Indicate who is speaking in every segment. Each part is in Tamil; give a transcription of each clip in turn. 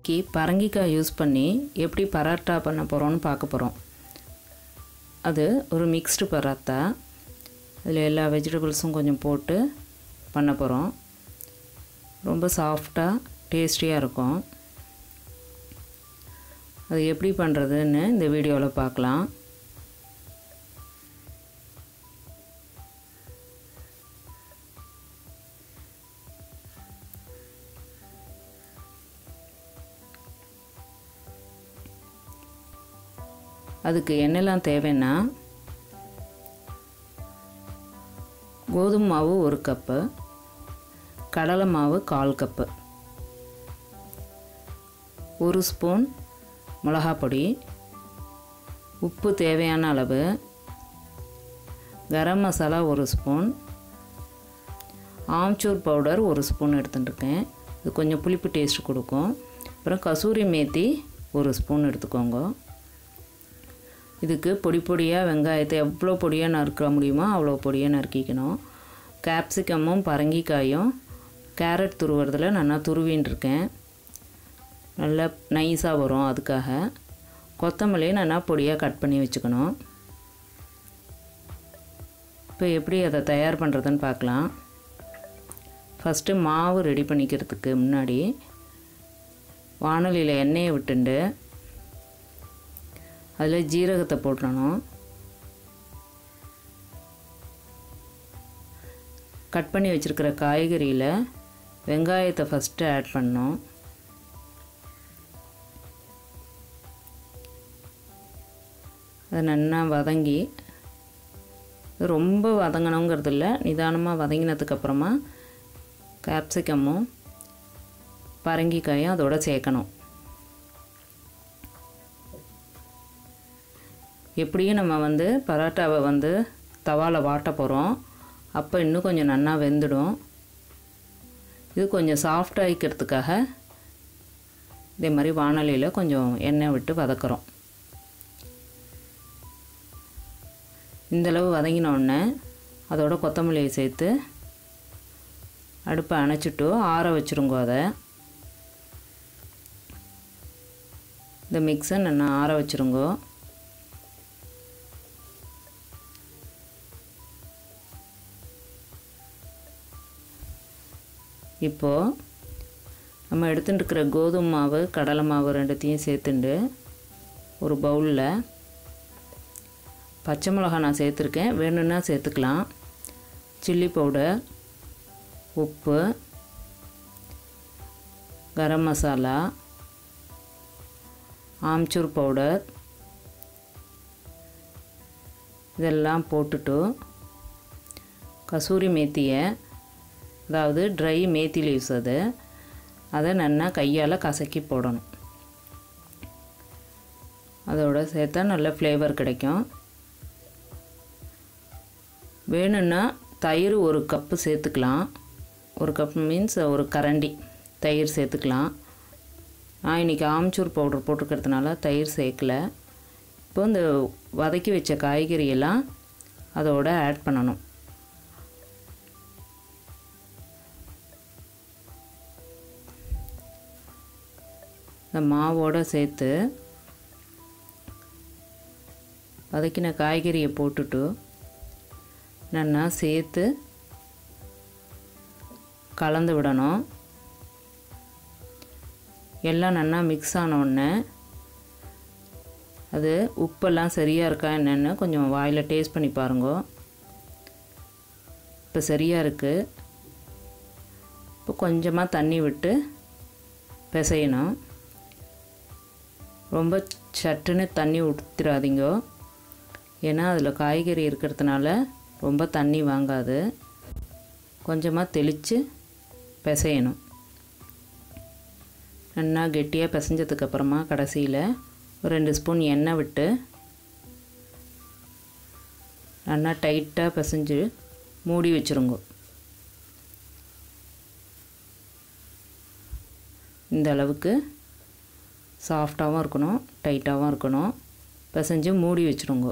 Speaker 1: பரங்கிக்காய் யூஸ் பண்ணி எப்படி பராட்டா பண்ண போகிறோன்னு பார்க்க போகிறோம். அது ஒரு மிக்ஸ்டு பராத்தா. அதில் எல்லா வெஜிடபிள்ஸும் கொஞ்சம் போட்டு பண்ண போகிறோம். ரொம்ப சாஃப்டாக டேஸ்டியாக இருக்கும். அது எப்படி பண்ணுறதுன்னு இந்த வீடியோவில் பார்க்கலாம். அதுக்கு என்னெல்லாம் தேவைன்னா, கோதுமை மாவு 1 கப்பு, கடலை மாவு 1/4 கப்பு, 1 ஸ்பூன் மிளகாய் பொடி, உப்பு தேவையான அளவு, garam masala 1 spoon, amchur powder 1 spoon எடுத்துட்டுருக்கேன். இது கொஞ்சம் புளிப்பு டேஸ்ட் கொடுக்கும். அப்புறம் கசூரி மேத்தி 1 ஸ்பூன் எடுத்துக்கோங்க. இதுக்கு பொடி பொடியாக வெங்காயத்தை எவ்வளோ பொடியாக நறுக்க முடியுமோ அவ்வளோ பொடியாக நறுக்கிக்கணும். கேப்சிகமும் பரங்கிக்காயும் கேரட் துருவுறதில் நல்லா துருவின்ட்டுருக்கேன். நல்லா நைஸாக வரும். அதுக்காக கொத்தமல்லியை நல்லா பொடியாக கட் பண்ணி வச்சுக்கணும். இப்போ எப்படி அதை தயார் பண்ணுறதுன்னு பார்க்கலாம். ஃபஸ்ட்டு மாவு ரெடி பண்ணிக்கிறதுக்கு முன்னாடி வாணலியில் எண்ணெயை விட்டுண்டு அதில் ஜீரகத்தை போட்டுடணும். கட் பண்ணி வச்சுருக்கிற காய்கறியில் வெங்காயத்தை ஃபஸ்ட்டு ஆட் பண்ணணும். அது நல்லா வதங்கி, ரொம்ப வதங்கணுங்கிறது இல்லை, நிதானமாக வதங்கினதுக்கப்புறமா கேப்சிகமும் பரங்கிக்காயும் அதோடு சேர்க்கணும். எப்படியும் நம்ம பரோட்டாவை தவாவில் வாட்ட போகிறோம். அப்போ இன்னும் கொஞ்சம் நல்லா வெந்துடும். இது கொஞ்சம் சாஃப்டாக ஆகிக்கிறதுக்காக இதே மாதிரி வாணலியில் கொஞ்சம் எண்ணெய் விட்டு வதக்குறோம். இந்தளவு வதங்கினோடனே அதோட கொத்தமல்லியை சேர்த்து அடுப்பை அணைச்சிட்டு ஆற வச்சுருங்கோ. அதை இந்த மிக்ஸை நல்லா ஆற வச்சுருங்கோ. இப்போது நம்ம எடுத்துகிட்டு இருக்கிற கோதுமை மாவு கடலை மாவு ரெண்டுத்தையும் சேர்த்துண்டு ஒரு பவுலில் பச்சை மிளகாய் நான் சேர்த்துருக்கேன், வேணும்னா சேர்த்துக்கலாம். சில்லி பவுடர், உப்பு, கரம் மசாலா, ஆம்ச்சூர் பவுடர் இதெல்லாம் போட்டுட்டு கசூரி மேத்தியை, அதாவது ட்ரை மேத்தி லீவ்ஸ் அதை நல்லா கையால் கசக்கி போடணும். அதோடு சேர்த்தா நல்ல ஃப்ளேவர் கிடைக்கும். வேணும்னா தயிர் 1 கப்பு சேர்த்துக்கலாம். 1 கப் மீன்ஸ் 1 கரண்டி தயிர் சேர்த்துக்கலாம். நான் இன்றைக்கி ஆம்ச்சூர் பவுடர் போட்டுக்கிறதுனால தயிர் சேர்க்கலை. இப்போ இந்த வதக்கி வச்ச காய்கறியெல்லாம் அதோட ஆட் பண்ணணும். இந்த மாவோடு சேர்த்து வதக்கின காய்கறியை போட்டுட்டு நல்லா சேர்த்து கலந்து விடணும். எல்லாம் நல்லா மிக்ஸ் ஆனோடனே அது உப்பெல்லாம் சரியாக இருக்கா என்னென்னு கொஞ்சம் வாயில் டேஸ்ட் பண்ணி பாருங்க. இப்போ சரியாக இருக்குது. இப்போ கொஞ்சமாக தண்ணி விட்டு பிசையணும். ரொம்ப சட்டுன்னு தண்ணி ஊற்றிடாதீங்க, ஏன்னா அதில் காய்கறி இருக்கிறதுனால ரொம்ப தண்ணி வாங்காது. கொஞ்சமாக தெளித்து பிசையணும். நல்லா கெட்டியாக பிசைஞ்சதுக்கப்புறமா கடைசியில் ஒரு 2 ஸ்பூன் எண்ணெய் விட்டு நல்லா டைட்டாக பிசைஞ்சு மூடி வச்சுருங்க. இந்த அளவுக்கு சாஃப்டாகவும் இருக்கணும், டைட்டாகவும் இருக்கணும். பிசைஞ்சு மூடி வச்சுடுங்க.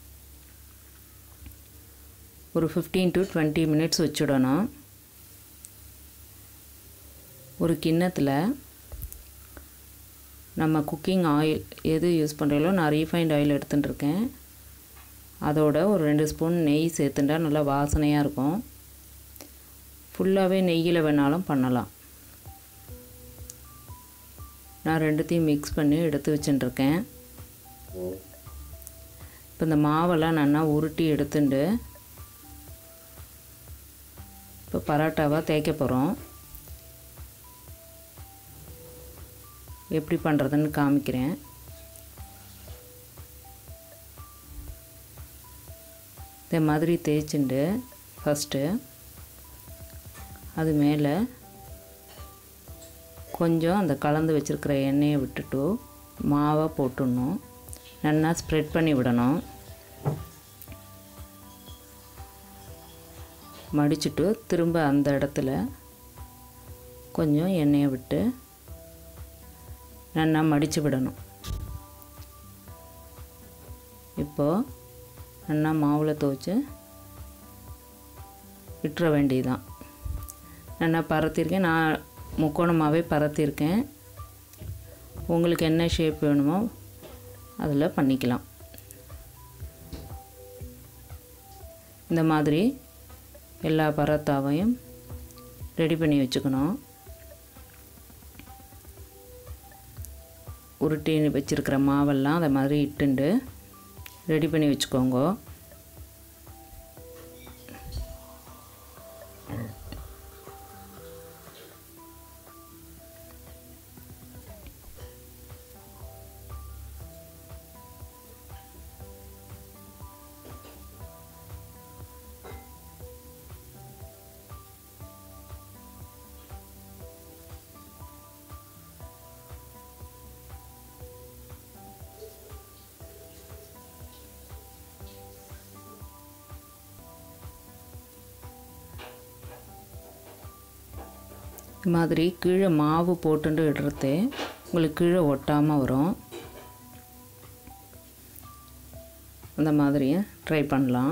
Speaker 1: ஒரு 15 to 20 மினிட்ஸ் வச்சுடணும். ஒரு கிண்ணத்தில் நம்ம குக்கிங் ஆயில் எது யூஸ் பண்ணுறீங்களோ நான் ரீஃபைண்ட் ஆயில் எடுத்துட்டுருக்கேன். அதோட ஒரு 2 ஸ்பூன் நெய் சேர்த்துட்டா நல்லா வாசனையாக இருக்கும். ஃபுல்லாகவே நெய்யில் வேணாலும் பண்ணலாம். நான் ரெண்டுத்தையும் மிக்ஸ் பண்ணி எடுத்து வச்சுட்டுருக்கேன். இப்போ இந்த மாவெல்லாம் நல்லா உருட்டி எடுத்துட்டு இப்போ பரோட்டாவாக தேய்க்க போகிறோம். எப்படி பண்ணுறதுன்னு காமிக்கிறேன். இதே மாதிரி தேய்ச்சிண்டு ஃபஸ்ட்டு அது மேலே கொஞ்சம் அந்த கலந்து வச்சுருக்கிற எண்ணெயை விட்டுட்டு மாவை போட்டுடணும். நல்லா ஸ்ப்ரெட் பண்ணி விடணும். மடிச்சுட்டு திரும்ப அந்த இடத்துல கொஞ்சம் எண்ணெயை விட்டு நல்லா மடித்து விடணும். இப்போது நல்லா மாவில் துவச்சி விட்டுற வேண்டியதுதான். நல்லா பரத்தியிருக்கேன். நான் முக்கோணமாகவே பரத்தியிருக்கேன். உங்களுக்கு என்ன ஷேப் வேணுமோ அதில் பண்ணிக்கலாம். இந்த மாதிரி எல்லா பரோட்டாவையும் ரெடி பண்ணி வச்சுக்கணும். உருட்டி வச்சுருக்கிற மாவெல்லாம் அதை மாதிரி இட்டுண்டு ரெடி பண்ணி வச்சுக்கோங்க. மாதிரி கீழே மாவு போட்டுட்டு இடுறதே உங்களுக்கு கீழே ஒட்டாமல் வரும். அந்த மாதிரியே ட்ரை பண்ணலாம்.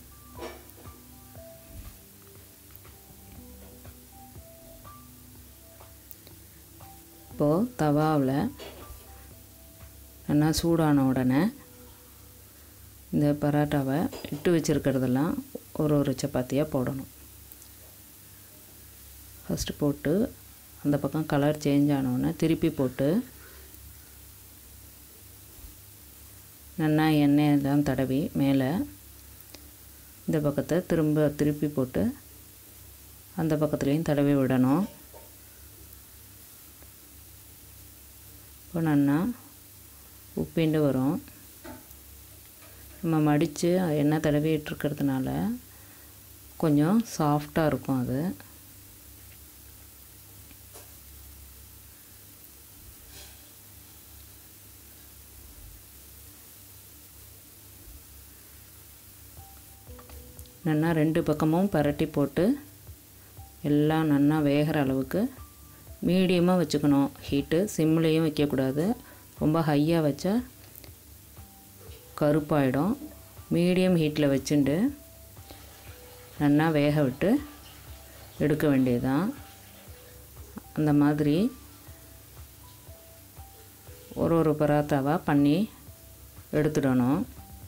Speaker 1: இப்போது தவாவில் நல்லா சூடான உடனே இந்த பரோட்டாவை இட்டு வச்சுருக்கிறதெல்லாம் ஒரு சப்பாத்தியாக போடணும். ஃபஸ்ட்டு போட்டு அந்த பக்கம் கலர் சேஞ்ச் ஆனோடனே திருப்பி போட்டு நல்லா எண்ணெயெல்லாம் தடவி மேலே இந்த பக்கத்தை திருப்பி போட்டு அந்த பக்கத்துலேயும் தடவி விடணும். இப்போ நல்லா உப்பிண்டு வரும். நம்ம மடித்து எண்ணெய் தடவிட்டுருக்கிறதுனால கொஞ்சம் சாஃப்டாக இருக்கும். அது நல்லா 2 பக்கமும் பரட்டி போட்டு எல்லாம் நல்லா வேகிற அளவுக்கு மீடியமாக வச்சுக்கணும். ஹீட்டு சிம்லேயும் வைக்கக்கூடாது. ரொம்ப ஹையாக வச்சா கருப்பாயிடும். மீடியம் ஹீட்டில் வச்சுட்டு நல்லா வேக விட்டு எடுக்க வேண்டியதுதான். அந்த மாதிரி ஒரு பரோட்டாவாக பண்ணி எடுத்துடணும்.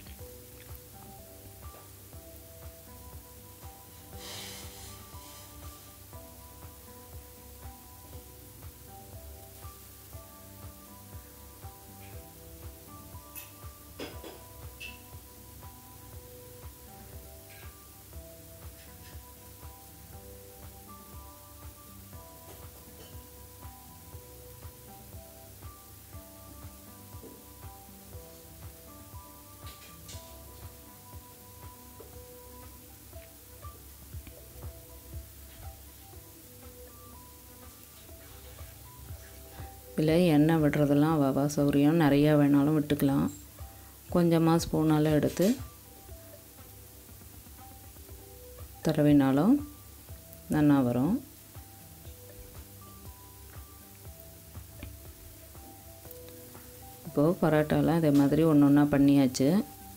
Speaker 1: இதில் எண்ணெய் விடுறதெல்லாம் வவா சௌரியம். நிறையா வேணாலும் விட்டுக்கலாம். கொஞ்சமாக ஸ்பூனால் எடுத்து தடவினாலும் நல்லா வரும். இப்போது பரோட்டாலாம் இதே மாதிரி ஒன்று ஒன்றா பண்ணியாச்சு.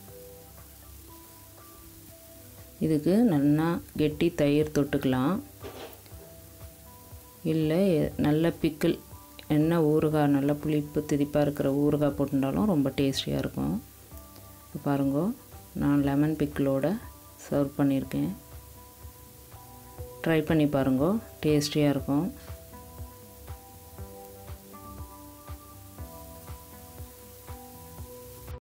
Speaker 1: இதுக்கு நல்லா கெட்டி தயிர் தொட்டுக்கலாம். இல்லை நல்ல பிக்கிள் என்ன ஊறுகாய் நல்லா புளிப்பு திதிப்பாக இருக்கிற ஊறுகாய் போட்டுருந்தாலும் ரொம்ப டேஸ்டியாக இருக்கும். இப்போ பாருங்க, நான் லெமன் பிக்கிளோட சர்வ் பண்ணியிருக்கேன். ட்ரை பண்ணி பாருங்க, டேஸ்டியாக இருக்கும்.